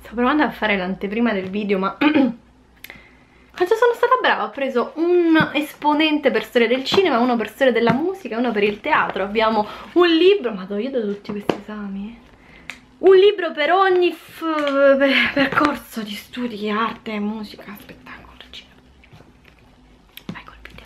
Sto provando a fare l'anteprima del video, ma quando sono stata brava ho preso un esponente per storia del cinema, uno per storia della musica e uno per il teatro. Abbiamo un libro, ma dove io do tutti questi esami? Un libro per ogni percorso di studi, arte, musica, spettacolo, cinema. Vai col video.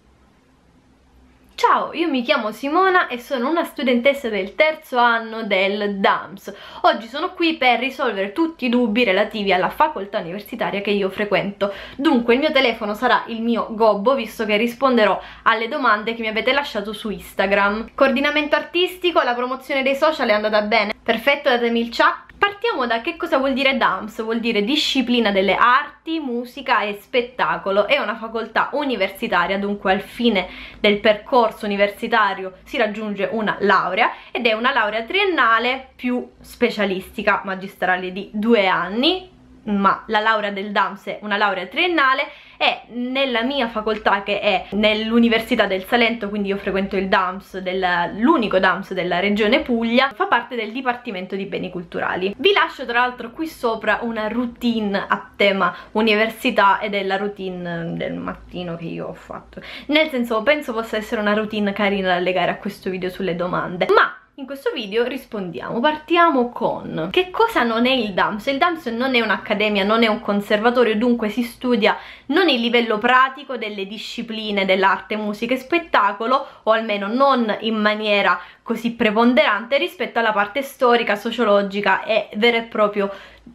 Ciao, io mi chiamo Simona e sono una studentessa del terzo anno del DAMS. Oggi sono qui per risolvere tutti i dubbi relativi alla facoltà universitaria che io frequento. Dunque il mio telefono sarà il mio gobbo, visto che risponderò alle domande che mi avete lasciato su Instagram. Coordinamento artistico, la promozione dei social è andata bene? Perfetto, datemi il ciao. Partiamo da che cosa vuol dire DAMS, vuol dire disciplina delle arti, musica e spettacolo. È una facoltà universitaria, dunque al fine del percorso universitario si raggiunge una laurea ed è una laurea triennale più specialistica, magistrale di 2 anni, ma la laurea del DAMS è una laurea triennale e nella mia facoltà, che è nell'Università del Salento, quindi io frequento il DAMS, l'unico DAMS della regione Puglia, fa parte del Dipartimento di Beni Culturali. Vi lascio tra l'altro qui sopra una routine a tema università ed è la routine del mattino che io ho fatto. Nel senso, penso possa essere una routine carina da legare a questo video sulle domande, ma in questo video rispondiamo. Partiamo con che cosa non è il DAMS. Il DAMS non è un'accademia, non è un conservatorio, dunque si studia non il livello pratico delle discipline dell'arte, musica e spettacolo, o almeno non in maniera così preponderante rispetto alla parte storica, sociologica e vera e proprio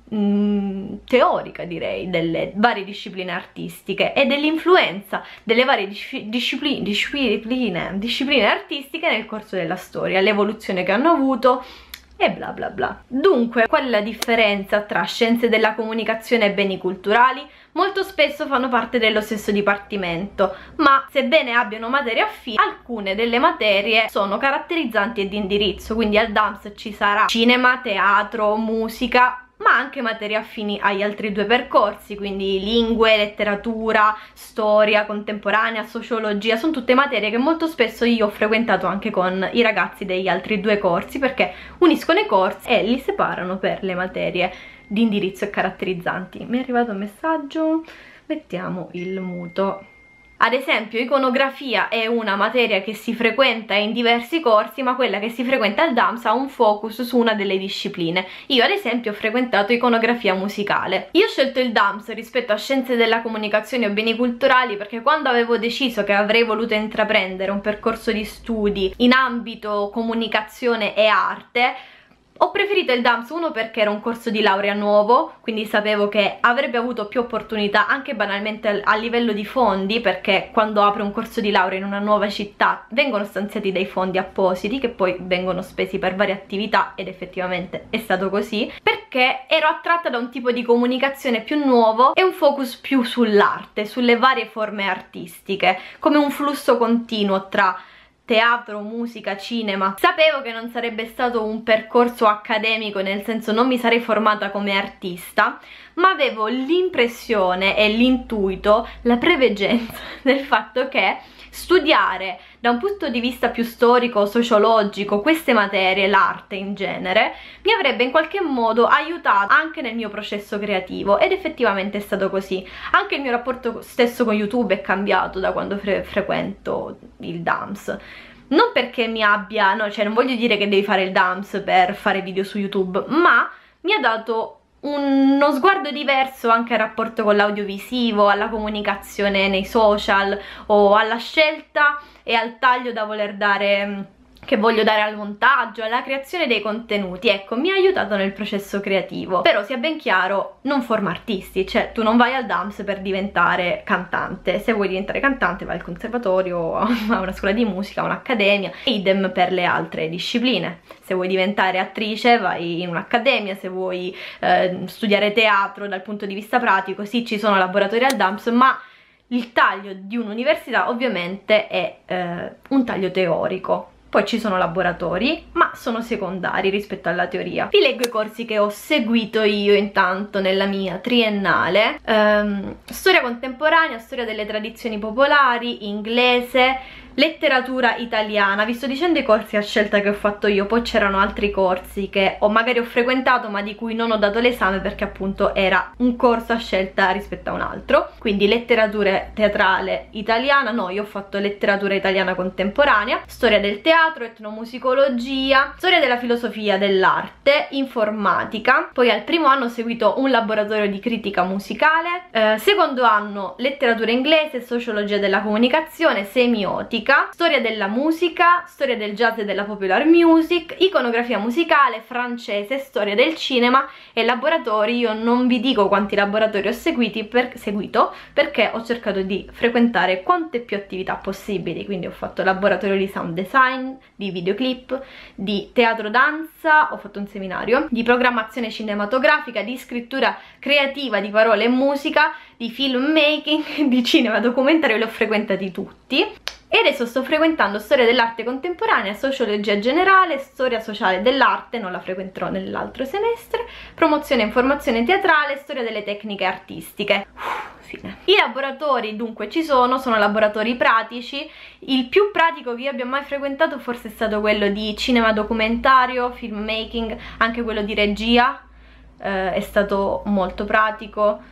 teorica, direi, delle varie discipline artistiche e dell'influenza delle varie discipline artistiche nel corso della storia, l'evoluzione che hanno avuto e bla bla bla. Dunque, qual è la differenza tra scienze della comunicazione e beni culturali? Molto spesso fanno parte dello stesso dipartimento, ma sebbene abbiano materie affini, alcune delle materie sono caratterizzanti e di indirizzo, quindi al DAMS ci sarà cinema, teatro, musica, ma anche materie affini agli altri 2 percorsi, quindi lingue, letteratura, storia contemporanea, sociologia. Sono tutte materie che molto spesso io ho frequentato anche con i ragazzi degli altri 2 corsi, perché uniscono i corsi e li separano per le materie di indirizzo e caratterizzanti. Mi è arrivato un messaggio, mettiamo il muto. Ad esempio, iconografia è una materia che si frequenta in diversi corsi, ma quella che si frequenta al DAMS ha un focus su una delle discipline. Io ad esempio ho frequentato iconografia musicale. Io ho scelto il DAMS rispetto a scienze della comunicazione o beni culturali perché quando avevo deciso che avrei voluto intraprendere un percorso di studi in ambito comunicazione e arte, ho preferito il DAMS, uno perché era un corso di laurea nuovo, quindi sapevo che avrebbe avuto più opportunità anche banalmente a livello di fondi, perché quando apre un corso di laurea in una nuova città vengono stanziati dei fondi appositi che poi vengono spesi per varie attività, ed effettivamente è stato così, perché ero attratta da un tipo di comunicazione più nuovo e un focus più sull'arte, sulle varie forme artistiche, come un flusso continuo tra teatro, musica, cinema. Sapevo che non sarebbe stato un percorso accademico, nel senso non mi sarei formata come artista, ma avevo l'impressione e l'intuito, la preveggenza del fatto che studiare da un punto di vista più storico, sociologico, queste materie, l'arte in genere, mi avrebbe in qualche modo aiutato anche nel mio processo creativo, ed effettivamente è stato così. Anche il mio rapporto stesso con YouTube è cambiato da quando frequento il DAMS. Non perché mi abbia, no, cioè non voglio dire che devi fare il DAMS per fare video su YouTube, ma mi ha dato uno sguardo diverso anche al rapporto con l'audiovisivo, alla comunicazione nei social o alla scelta e al taglio da voler dare, che voglio dare al montaggio, alla creazione dei contenuti. Ecco, mi ha aiutato nel processo creativo. Però sia ben chiaro, non forma artisti, cioè tu non vai al DAMS per diventare cantante. Se vuoi diventare cantante vai al conservatorio, a una scuola di musica, a un'accademia, idem per le altre discipline. Se vuoi diventare attrice vai in un'accademia, se vuoi studiare teatro dal punto di vista pratico, sì, ci sono laboratori al DAMS, ma il taglio di un'università ovviamente è un taglio teorico. Poi ci sono laboratori, ma sono secondari rispetto alla teoria. Vi leggo i corsi che ho seguito io intanto nella mia triennale. Storia contemporanea, storia delle tradizioni popolari, inglese, letteratura italiana. Vi sto dicendo i corsi a scelta che ho fatto io, poi c'erano altri corsi che magari ho frequentato ma di cui non ho dato l'esame perché appunto era un corso a scelta rispetto a un altro. Quindi letteratura teatrale italiana, no, io ho fatto letteratura italiana contemporanea, storia del teatro, etnomusicologia, storia della filosofia dell'arte, informatica. Poi al primo anno ho seguito un laboratorio di critica musicale, secondo anno letteratura inglese, sociologia della comunicazione, semiotica, storia della musica, storia del jazz e della popular music, iconografia musicale, francese, storia del cinema e laboratori. Io non vi dico quanti laboratori ho seguito perché ho cercato di frequentare quante più attività possibili, quindi ho fatto laboratorio di sound design, di videoclip, di teatro danza, ho fatto un seminario di programmazione cinematografica, di scrittura creativa di parole e musica, di filmmaking, di cinema documentario, li ho frequentati tutti. E adesso sto frequentando storia dell'arte contemporanea, sociologia generale, storia sociale dell'arte, non la frequenterò nell'altro semestre, promozione e informazione teatrale, storia delle tecniche artistiche. Fine. I laboratori dunque ci sono laboratori pratici. Il più pratico che io abbia mai frequentato forse è stato quello di cinema documentario, filmmaking, anche quello di regia, è stato molto pratico.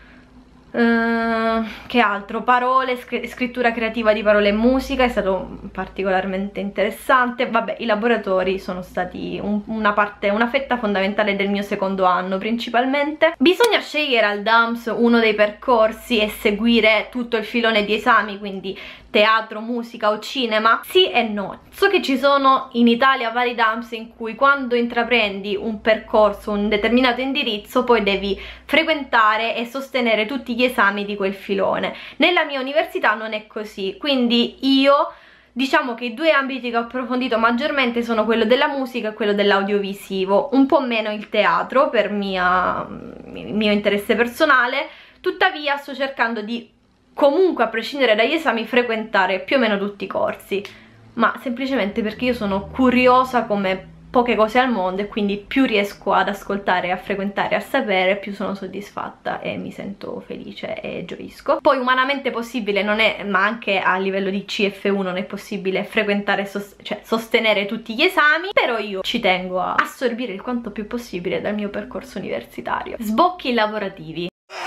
Che altro? Parole, scrittura creativa di parole e musica è stato particolarmente interessante. Vabbè, i laboratori sono stati una fetta fondamentale del mio secondo anno principalmente. Bisogna scegliere al DAMS uno dei percorsi e seguire tutto il filone di esami, quindi teatro, musica o cinema? Sì e no. So che ci sono in Italia vari DAMS in cui quando intraprendi un percorso, un determinato indirizzo, poi devi frequentare e sostenere tutti gli esami di quel filone. Nella mia università non è così, quindi io diciamo che i due ambiti che ho approfondito maggiormente sono quello della musica e quello dell'audiovisivo, un po' meno il teatro per mio interesse personale. Tuttavia sto cercando di comunque, a prescindere dagli esami, frequentare più o meno tutti i corsi, ma semplicemente perché io sono curiosa come poche cose al mondo e quindi più riesco ad ascoltare, a frequentare, a sapere, più sono soddisfatta e mi sento felice e gioisco. Poi umanamente possibile non è, ma anche a livello di CF1 non è possibile frequentare, cioè sostenere tutti gli esami, però io ci tengo a assorbire il quanto più possibile dal mio percorso universitario. Sbocchi lavorativi.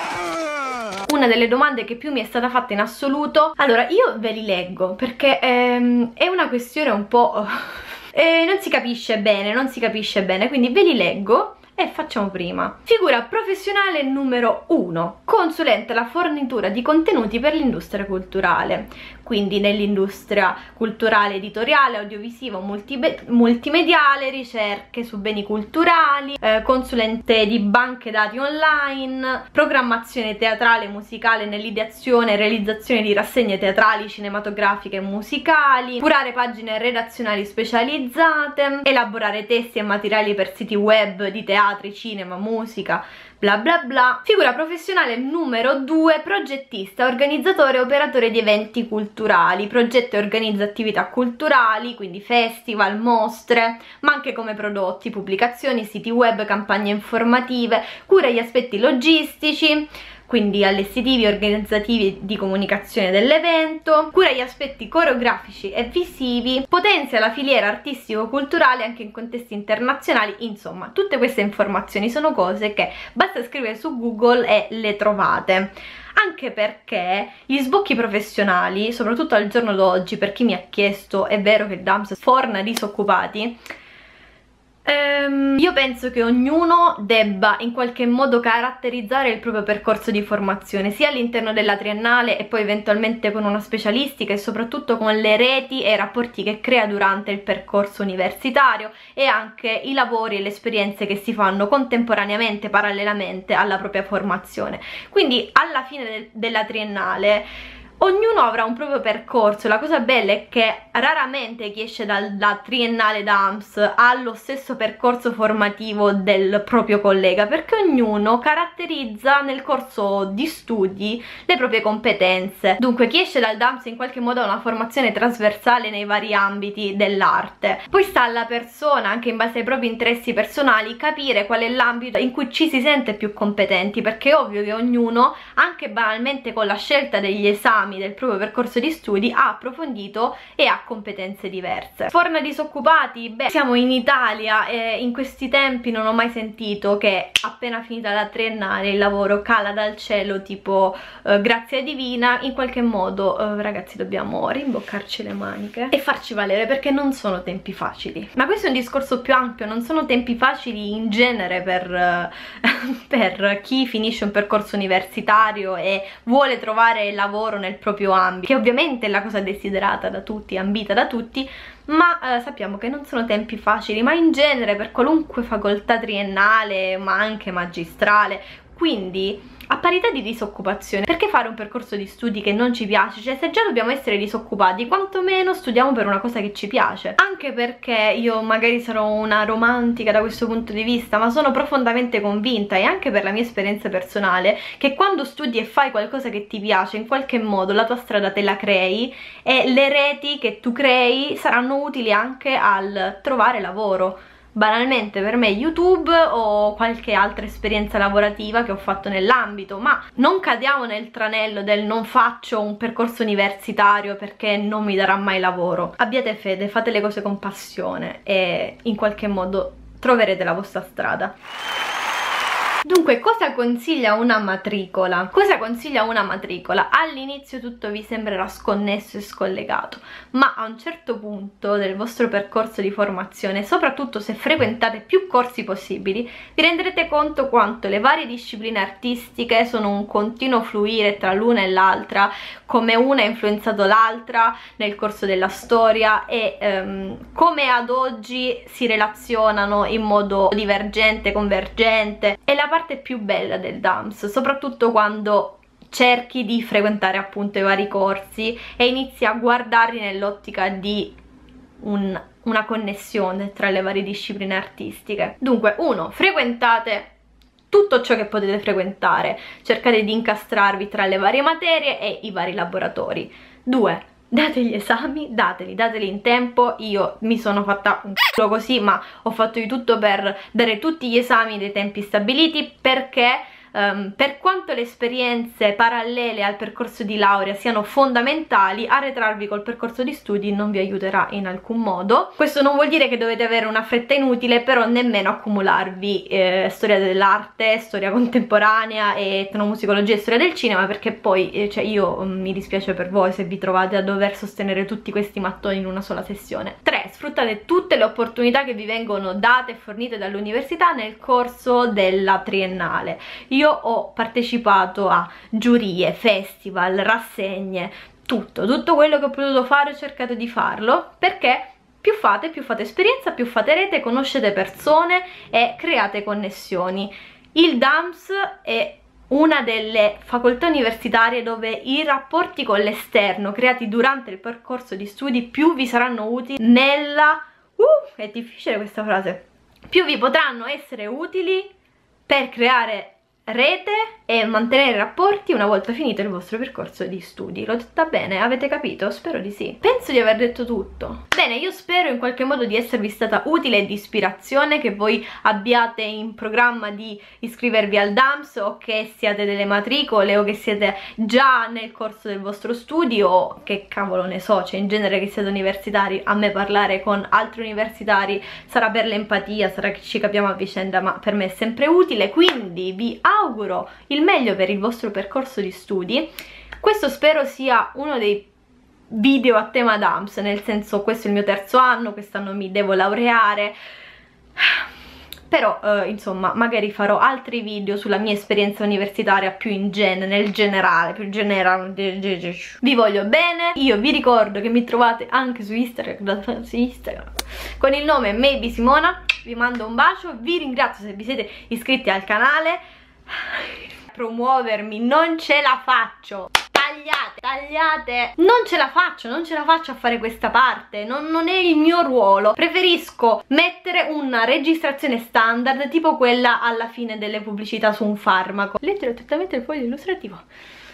Una delle domande che più mi è stata fatta in assoluto. Allora, io ve li leggo perché è una questione un po'... non si capisce bene, quindi ve li leggo e facciamo prima. Figura professionale numero 1: consulente alla fornitura di contenuti per l'industria culturale, quindi nell'industria culturale, editoriale, audiovisiva, multimediale, ricerche su beni culturali, consulente di banche dati online, programmazione teatrale e musicale nell'ideazione e realizzazione di rassegne teatrali, cinematografiche e musicali, curare pagine redazionali specializzate, elaborare testi e materiali per siti web di teatri, cinema, musica, bla bla bla. Figura professionale numero 2: progettista, organizzatore e operatore di eventi culturali, progetta e organizza attività culturali, quindi festival, mostre, ma anche come prodotti, pubblicazioni, siti web, campagne informative, cura gli aspetti logistici, quindi allestitivi, organizzativi, di comunicazione dell'evento, cura gli aspetti coreografici e visivi, potenzia la filiera artistico-culturale anche in contesti internazionali. Insomma, tutte queste informazioni sono cose che basta scrivere su Google e le trovate. Anche perché gli sbocchi professionali, soprattutto al giorno d'oggi, per chi mi ha chiesto, è vero che il DAMS forna disoccupati? Io penso che ognuno debba in qualche modo caratterizzare il proprio percorso di formazione, sia all'interno della triennale e poi eventualmente con una specialistica, e soprattutto con le reti e i rapporti che crea durante il percorso universitario e anche i lavori e le esperienze che si fanno contemporaneamente, parallelamente alla propria formazione. Quindi alla fine della triennale ognuno avrà un proprio percorso. La cosa bella è che raramente chi esce dalla triennale DAMS ha lo stesso percorso formativo del proprio collega, perché ognuno caratterizza nel corso di studi le proprie competenze. Dunque chi esce dal DAMS in qualche modo ha una formazione trasversale nei vari ambiti dell'arte. Poi sta alla persona, anche in base ai propri interessi personali, capire qual è l'ambito in cui ci si sente più competenti, perché è ovvio che ognuno, anche banalmente con la scelta degli esami esami del proprio percorso di studi ha approfondito e ha competenze diverse. Forna disoccupati? Beh, siamo in Italia e in questi tempi non ho mai sentito che appena finita la triennale il lavoro cala dal cielo tipo grazia divina. In qualche modo ragazzi dobbiamo rimboccarci le maniche e farci valere, perché non sono tempi facili. Ma questo è un discorso più ampio, non sono tempi facili in genere per chi finisce un percorso universitario e vuole trovare lavoro nel proprio ambito, che ovviamente è la cosa desiderata da tutti, ambita da tutti, ma sappiamo che non sono tempi facili, ma in genere per qualunque facoltà triennale, ma anche magistrale. Quindi a parità di disoccupazione, perché fare un percorso di studi che non ci piace? Cioè, se già dobbiamo essere disoccupati, quantomeno studiamo per una cosa che ci piace. Anche perché io magari sarò una romantica da questo punto di vista, ma sono profondamente convinta, e anche per la mia esperienza personale, che quando studi e fai qualcosa che ti piace, in qualche modo la tua strada te la crei e le reti che tu crei saranno utili anche al trovare lavoro. Banalmente per me YouTube o qualche altra esperienza lavorativa che ho fatto nell'ambito, ma non cadiamo nel tranello del non faccio un percorso universitario perché non mi darà mai lavoro. Abbiate fede, fate le cose con passione e in qualche modo troverete la vostra strada. Dunque, cosa consiglia una matricola? Cosa consiglia una matricola? All'inizio tutto vi sembrerà sconnesso e scollegato, ma a un certo punto del vostro percorso di formazione, soprattutto se frequentate più corsi possibili, vi renderete conto quanto le varie discipline artistiche sono un continuo fluire tra l'una e l'altra, come una ha influenzato l'altra nel corso della storia e come ad oggi si relazionano in modo divergente, convergente. E la parte più bella del DAMS, soprattutto quando cerchi di frequentare appunto i vari corsi e inizi a guardarli nell'ottica di una connessione tra le varie discipline artistiche. Dunque, 1. Frequentate tutto ciò che potete frequentare, cercate di incastrarvi tra le varie materie e i vari laboratori. 2. Date gli esami, dateli in tempo. Io mi sono fatta un c***o così, ma ho fatto di tutto per dare tutti gli esami dei tempi stabiliti, perché per quanto le esperienze parallele al percorso di laurea siano fondamentali, arretrarvi col percorso di studi non vi aiuterà in alcun modo. Questo non vuol dire che dovete avere una fretta inutile, però nemmeno accumularvi storia dell'arte, storia contemporanea, etnomusicologia e storia del cinema, perché poi cioè io mi dispiace per voi se vi trovate a dover sostenere tutti questi mattoni in una sola sessione. 3. Sfruttate tutte le opportunità che vi vengono date e fornite dall'università nel corso della triennale. Io ho partecipato a giurie, festival, rassegne, tutto quello che ho potuto fare ho cercato di farlo, perché più fate esperienza, più fate rete, conoscete persone e create connessioni. Il DAMS è una delle facoltà universitarie dove i rapporti con l'esterno creati durante il percorso di studi più vi saranno utili nella... è difficile questa frase. Più vi potranno essere utili per creare rete e mantenere rapporti una volta finito il vostro percorso di studi. L'ho detta bene? Avete capito? Spero di sì. Penso di aver detto tutto. Bene, io spero in qualche modo di esservi stata utile e di ispirazione, che voi abbiate in programma di iscrivervi al DAMS, o che siate delle matricole, o che siete già nel corso del vostro studio, o che cavolo ne so, cioè in genere che siete universitari. A me parlare con altri universitari sarà per l'empatia, sarà che ci capiamo a vicenda, ma per me è sempre utile, quindi vi auguro il meglio per il vostro percorso di studi. Questo spero sia uno dei video a tema DAMS, nel senso, questo è il mio terzo anno, quest'anno mi devo laureare, però insomma magari farò altri video sulla mia esperienza universitaria più in nel generale, più generale. Vi voglio bene, io vi ricordo che mi trovate anche su Instagram con il nome Maybe Simona. Vi mando un bacio, vi ringrazio se vi siete iscritti al canale. Promuovermi, non ce la faccio. Tagliate, non ce la faccio a fare questa parte, non è il mio ruolo. Preferisco mettere una registrazione standard tipo quella alla fine delle pubblicità su un farmaco. Leggere attentamente il foglio illustrativo.